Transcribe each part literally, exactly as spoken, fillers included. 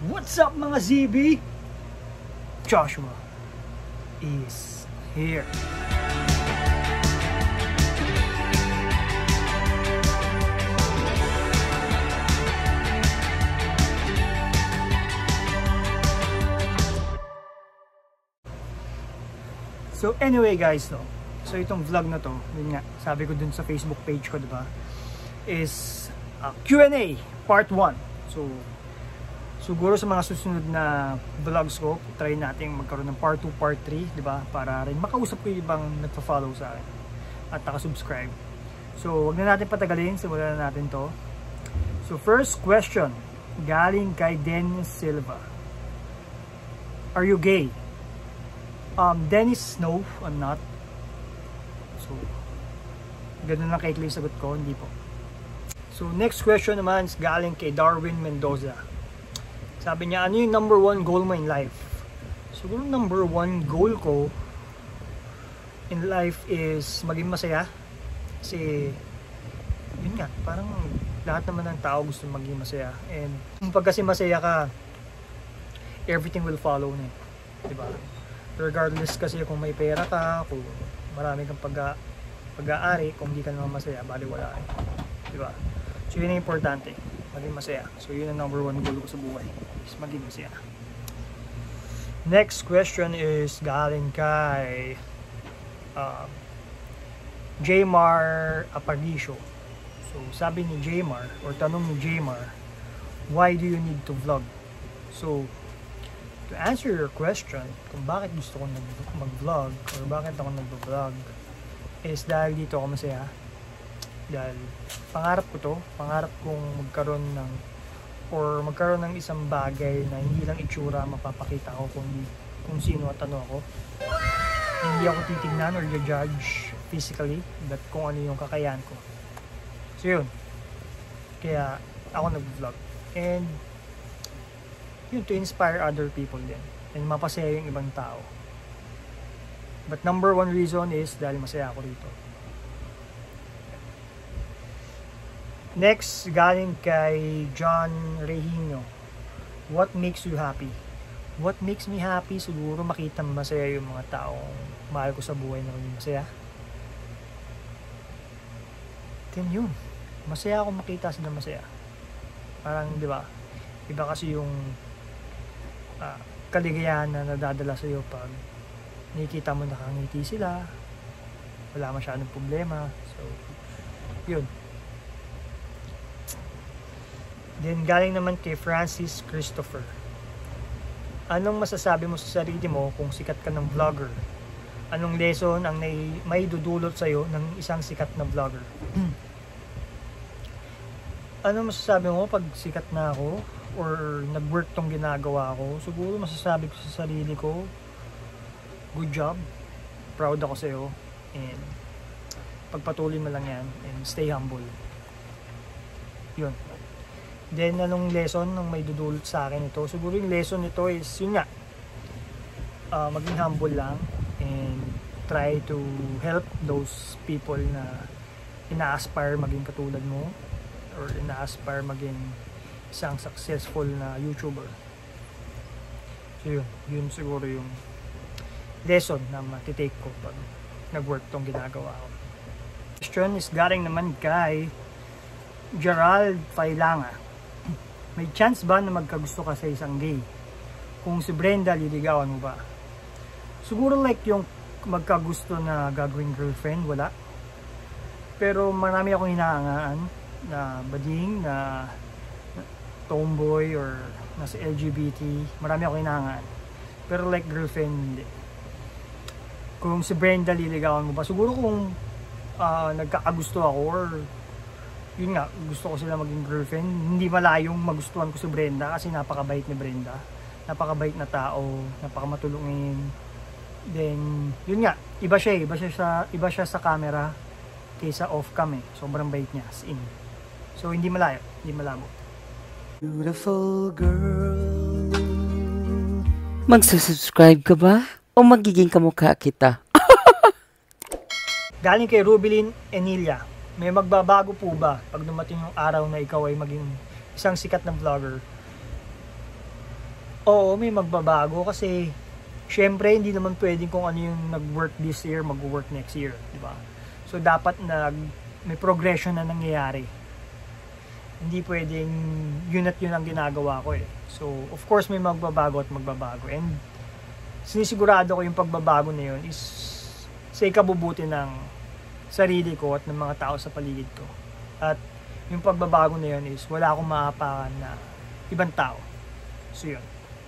What's up mga Z B? Joshua is here. So anyway guys, no? So itong vlog na to, yun nga, sabi ko dun sa Facebook page ko, diba? Is uh, Q and A part one. So siguro sa mga susunod na vlogs ko, try natin magkaroon ng part two, part three, di ba? Para rin makausap ko yung ibang nagpa-follow sa akin at naka-subscribe. So, wag na natin patagalin, simulan na natin to. So, first question, galing kay Dennis Silva. Are you gay? Um, Dennis, no, I'm not. So, ganun lang kay Clay sagot ko, hindi po. So, next question naman is galing kay Darwin Mendoza. Sabi niya, ano yung number one goal mo in life? Siguro number one goal ko in life is maging masaya. Kasi, yun nga, parang lahat naman ng tao gusto maging masaya. And pag kasi masaya ka, everything will follow na. Diba? Regardless kasi kung may pera ka, kung marami kang pag- pag-aari, kung hindi ka naman masaya, bali wala eh. Diba? So yun ang importante, maging masaya. So yun ang number one goal ko sa buhay, is maging masaya. Next question is galing kay uh, Jmar Aparicio. So sabi ni Jmar, or tanong ni Jmar, why do you need to vlog? So to answer your question, kung bakit gusto ko mag-vlog or bakit ako nag-vlog, is dahil dito ako masaya. Dahil pangarap ko to, pangarap kong magkaroon ng or magkaroon ng isang bagay na hindi lang itsura mapapakita ko kung, kung sino at ano ako. Hindi ako titignan or judge physically, but kung ano yung kakayahan ko. So yun, kaya ako nag-vlog. And yun, to inspire other people din and mapasaya yung ibang tao. But number one reason is dahil masaya ako rito. Next, galing kay John Rehino. What makes you happy? What makes me happy? Siguro makita masaya yung mga taong mahal ko sa buhay na maging masaya. Then yun, masaya ako makita sila masaya. Parang, di ba? Iba kasi yung Uh, kaligayahan na nadadala sa iyo pag nakikita mo nakangiti sila, wala masyadong problema. So yun. Then galing naman kay Francis Christopher, anong masasabi mo sa sarili mo kung sikat ka ng vlogger? Anong lesson ang may dudulot sa iyo ng isang sikat na vlogger? Ano masasabi mo pag sikat na ako or nag-work tong ginagawa ko? Siguro masasabi ko sa sarili ko, good job, proud ako sa iyo, and pagpatuloy mo lang yan and stay humble. Yun. Then anong lesson nung may dudulot sa akin ito? Siguro yung lesson nito is yun nga, uh, maging humble lang and try to help those people na ina-aspire maging katulad mo or ina-aspire maging isang successful na YouTuber. So yun, yun siguro yung lesson na matitake ko pag nag-work tong ginagawa ko. Question is galing naman kay Gerald Failanga. May chance ba na magkagusto ka sa isang gay? Kung si Brenda, liligawan mo ba? Siguro like yung magkagusto na gagawing girlfriend, wala. Pero marami akong hinahangaan na bading, na tomboy or nasa L G B T, marami ako hinahangaan. Pero like girlfriend, hindi. Kung si Brenda, liligawan mo ba? Siguro kung uh, nagkakagusto ako or yun nga, gusto ko sila maging girlfriend, hindi malayong magustuhan ko si Brenda kasi napakabait ni Brenda. Napakabait na tao, napakamatulungin. Then, yun nga, iba siya eh. Iba siya sa, iba siya sa camera kaysa off-cam eh. Sobrang bait niya, as in. So, hindi malayo, hindi malabo. Beautiful girl. Magsusubscribe ka ba? O magiging kamukha kita? Galing kay Rubilin Enilia. May magbabago po ba pag dumating yung araw na ikaw ay maging isang sikat na vlogger? Oo, may magbabago kasi syempre hindi naman pwedeng kung ano yung nag-work this year, mag-work next year, di ba? So dapat nag may progression na nangyayari. Hindi pwedeng yun at yun ang ginagawa ko eh. So of course may magbabago at magbabago, and sinisigurado ko yung pagbabago na yun is sa ikabubuti ng sarili ko at ng mga tao sa paligid ko. At yung pagbabago na yun is wala akong maapakan na ibang tao. So yun.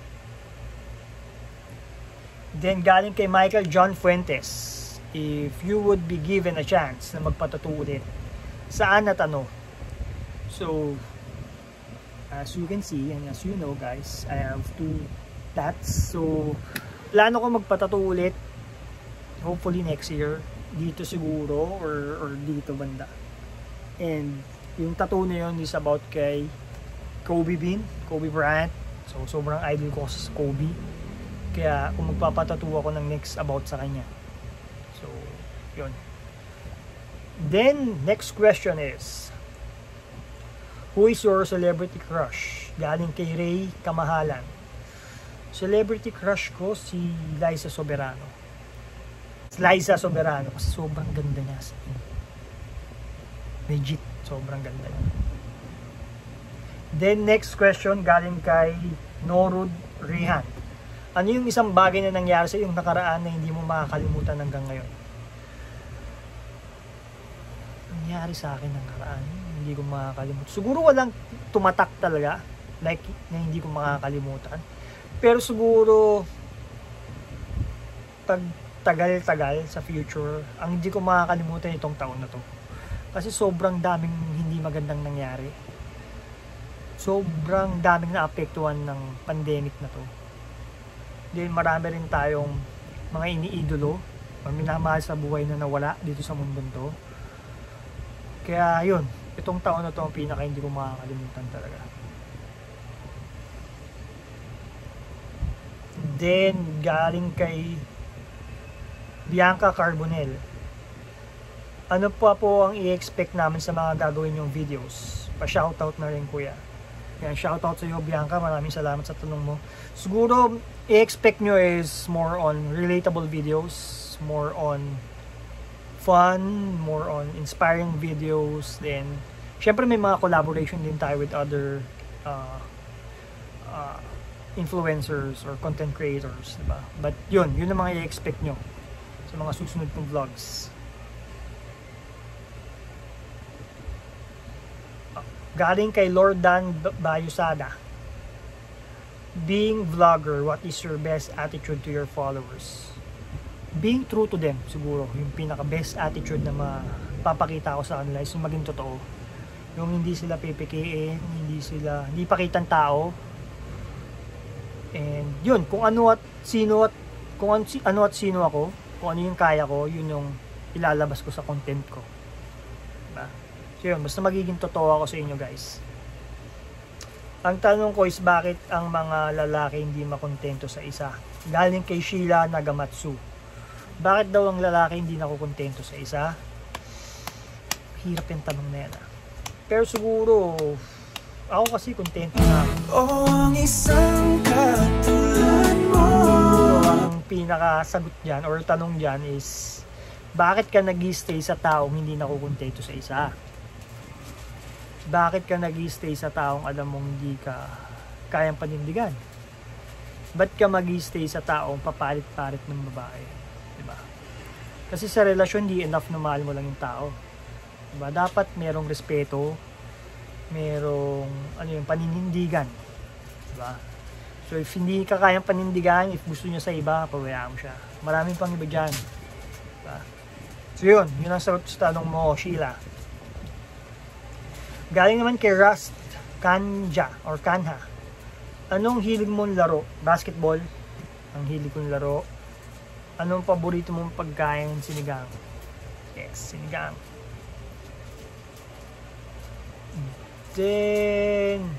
Then galing kay Michael John Fuentes, if you would be given a chance na magpatattoo ulit, saan at ano? So as you can see and as you know guys, I have two tats. So plano ko magpatattoo ulit, hopefully next year, dito siguro or, or dito banda. And yung tattoo na yun is about kay Kobe Bean, Kobe Bryant. So sobrang idol ko sa Kobe. Kaya kung magpapatattoo ako ng next about sa kanya. So, yun. Then, next question is, who is your celebrity crush? Galing kay Ray Kamahalan. Celebrity crush ko si Liza Soberano. Liza Soberano kasi sobrang ganda niya. Legit, sobrang ganda niya. Then, next question galing kay Norud Rihan. Ano yung isang bagay na nangyari sa iyong nakaraan na hindi mo makakalimutan hanggang ngayon? Nangyari sa akin ng nakaraan, hindi ko makakalimutan. Siguro walang tumatak talaga, like na hindi ko makakalimutan. Pero siguro, pag tagal-tagal sa future, ang hindi ko makakalimutan itong taon na to. Kasi sobrang daming hindi magandang nangyari. Sobrang daming naapektuhan ng pandemic na to. Then marami rin tayong mga iniidolo, mga minamahal sa buhay na nawala dito sa mundong to. Kaya yun, itong taon na to ang pinaka hindi ko makakalimutan talaga. Then galing kay Bianca Carbonell, ano pa po ang i-expect namin sa mga gagawin yung videos? Pa-shoutout na rin kuya. Yan, shoutout sa iyo Bianca, maraming salamat sa tanong mo. Siguro i-expect nyo is more on relatable videos, more on fun, more on inspiring videos. Then syempre may mga collaboration din tayo with other uh, uh, influencers or content creators, diba? But yun, yun ang mga i-expect nyo sa mga susunod kong vlogs. Galing kay Lord Dan Bayusada. Being vlogger, what is your best attitude to your followers? Being true to them, siguro. Yung pinaka best attitude na mapapakita ko sa kanila is yung maging totoo. Yung hindi sila pepekein, hindi sila, hindi pakitang tao. And yun, kung ano at sino at, kung ano, ano at sino ako, kung ano yung kaya ko, yun yung ilalabas ko sa content ko. Diba? So yun, basta magiging totoo ako sa inyo guys. Ang tanong ko is bakit ang mga lalaki hindi makontento sa isa? Galing kay Sheila Nagamatsu. Bakit daw ang lalaki hindi nakukontento sa isa? Hirap yung tanong na yan ah. Pero siguro, ako kasi kontento na. Oh, ang isang katulad mo. Ang pinakasagot dyan or tanong dyan is, bakit ka nag-stay sa taong hindi nakukontento sa isa? Bakit ka nag-stay sa taong alam mong hindi ka kayang panindigan? Ba't ka mag-stay sa taong papalit-palit ng babae? Diba? Kasi sa relasyon, di enough na mahal mo lang yung tao. Diba? Dapat merong respeto, merong ano yung paninindigan. Diba? So if hindi ka kayang panindigan, if gusto niya sa iba, pabayaan mo siya. Maraming pang iba dyan. Diba? So yun, yun ang sagot sa tanong mo, Sheila. Galing naman kay Rust Kanja or Kanha. Anong hilig mong laro? Basketball. Ang hilig kong laro. Anong paborito mong pagkain? Sinigang. Yes, sinigang. Then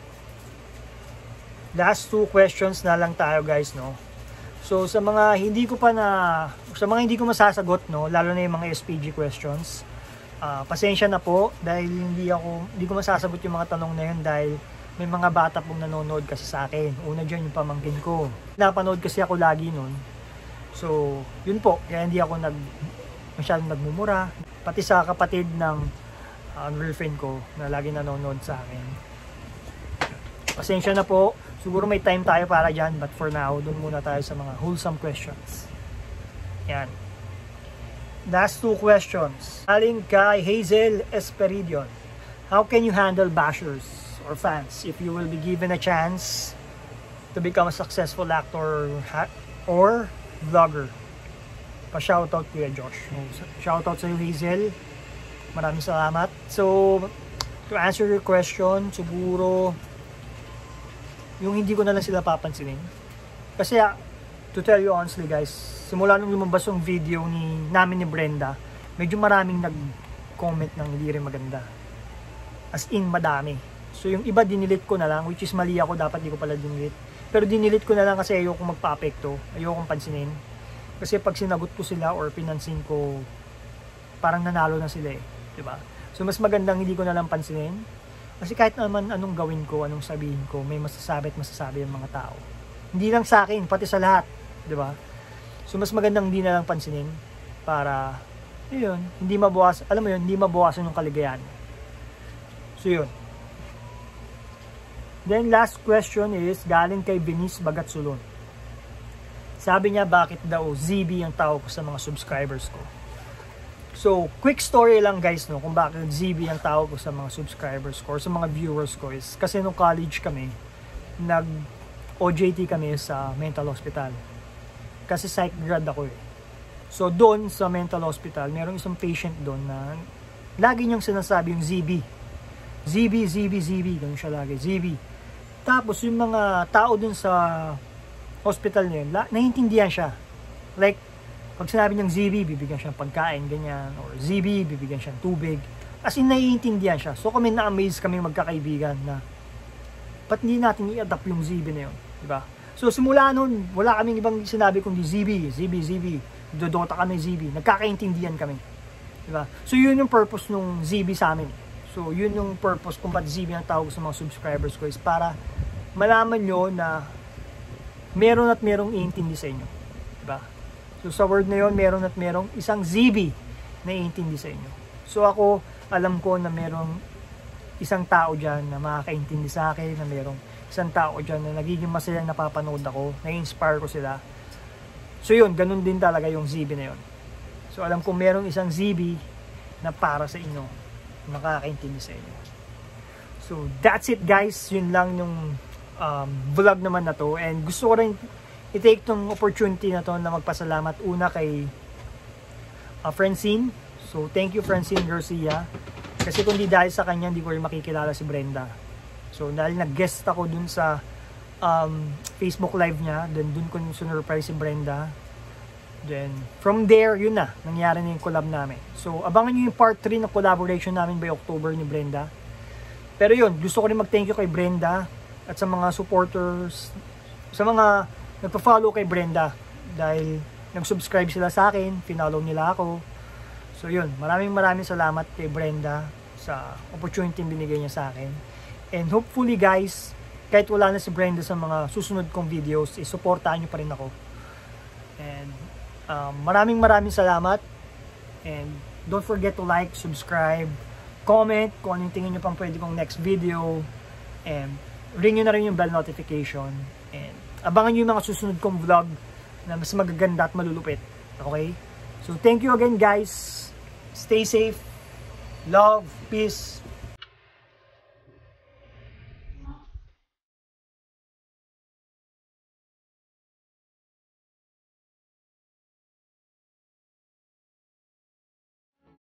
last two questions na lang tayo guys, no. So sa mga hindi ko pa na sa mga hindi ko masasagot, no, lalo na yung mga S P G questions. Uh, pasensya na po dahil hindi ako hindi ko masasagot yung mga tanong na yun dahil may mga bata pong nanonood kasi sa akin. Una dyan yung pamangkin ko. Napanood kasi ako lagi nun. So, yun po. Kaya hindi ako nag, masyadong nagmumura. Pati sa kapatid ng uh, girlfriend ko na lagi nanonood sa akin. Pasensya na po. Siguro may time tayo para dyan. But for now, dun muna tayo sa mga wholesome questions. Yan. Last two questions. Aling kay Hazel Esperidion. How can you handle bashers or fans if you will be given a chance to become a successful actor or vlogger? Pa-shoutout Kuya Josh. Shoutout sa iyo, Hazel. Maraming salamat. So, to answer your question, siguro yung hindi ko na lang sila papansinin. Kasi to tell you honestly guys, simula nung lumabas yung video ni namin ni Brenda, medyo maraming nag-comment ng hindi rin maganda. As in, madami. So, yung iba dinilit ko na lang, which is mali ako, dapat di ko pala dinilit. Pero dinilit ko na lang kasi ayoko magpa-apekto, ayoko pansinin. Kasi pag sinagot ko sila or pinansin ko, parang nanalo na sila eh. Diba? So, mas magandang hindi ko na lang pansinin. Kasi kahit naman anong gawin ko, anong sabihin ko, may masasabi at masasabi yung mga tao. Hindi lang sa akin, pati sa lahat. Diba? So, mas magandang hindi na lang pansinin para, yun, hindi mabawas, alam mo yun, hindi mabawasan yung kaligayahan. So, yun. Then, last question is, galing kay Venice Bagatsulon. Sabi niya, bakit daw Z B ang tawag ko sa mga subscribers ko? So, quick story lang guys, no, kung bakit Z B ang tawag ko sa mga subscribers ko or sa mga viewers ko is, kasi nung college kami, nag-O J T kami sa mental hospital. Kasi psych grad ako eh. So, doon sa mental hospital, merong isang patient doon na lagi niyang sinasabi yung Z B. Z B, Z B, Z B, ganun siya lagi, Z B. Tapos yung mga tao dun sa hospital niya, naiintindihan siya. Like, pag sinabi niyang Z B, bibigyan siya ng pagkain, ganyan. Or Z B, bibigyan siya ng tubig. As in, naiintindihan siya. So kami na-amaze kami magkakaibigan na ba't hindi natin i-adapt yung Z B na yun? Diba? So simula nun, wala kaming ibang sinabi kundi Z B, Z B, Z B. Dodota kami Z B. Nagkakaintindihan kami. Diba? So yun yung purpose nung Z B sa amin. So yun yung purpose kung ba't Z B ang tawag sa mga subscribers ko is para malaman nyo na meron at merong iintindi sa inyo. Diba? So sa word na yun, meron at merong isang Z B na iintindi sa inyo. So ako, alam ko na merong isang tao dyan na makakaintindi sa akin, na merong isang tao dyan na nagiging masaya napapanood ako, na-inspire ko sila. So yun, ganun din talaga yung Z B na yun. So alam ko merong isang Z B na para sa inyo, makakaintindi sa inyo. So that's it guys, yun lang yung um, vlog naman na to. And gusto ko rin i-take tong opportunity na to na magpasalamat una kay uh, Francine. So thank you Francine Garcia. Kasi kung di dahil sa kanya, hindi ko rin makikilala si Brenda. So dahil nag-guest ako dun sa um, Facebook live niya, then dun ko sinurprise si Brenda. Then from there, yun na, nangyari na yung collab namin. So abangan nyo yung part three na collaboration namin by October ni Brenda. Pero yun, gusto ko rin mag-thank you kay Brenda at sa mga supporters, sa mga nagpa-follow kay Brenda dahil nag-subscribe sila sa akin, finollow nila ako. So yun, maraming maraming salamat kay Brenda sa opportunity binigay niya sa akin. And hopefully guys, kahit wala na si Brenda sa mga susunod kong videos, isuportahan nyo pa rin ako. And um, maraming maraming salamat. And don't forget to like, subscribe, comment kung ano yung tingin nyo pang pwede kong next video. And ring nyo na rin yung bell notification. And abangan nyo yung mga susunod kong vlog na mas magaganda at malulupit. Okay? So thank you again guys. Stay safe. Love. Peace.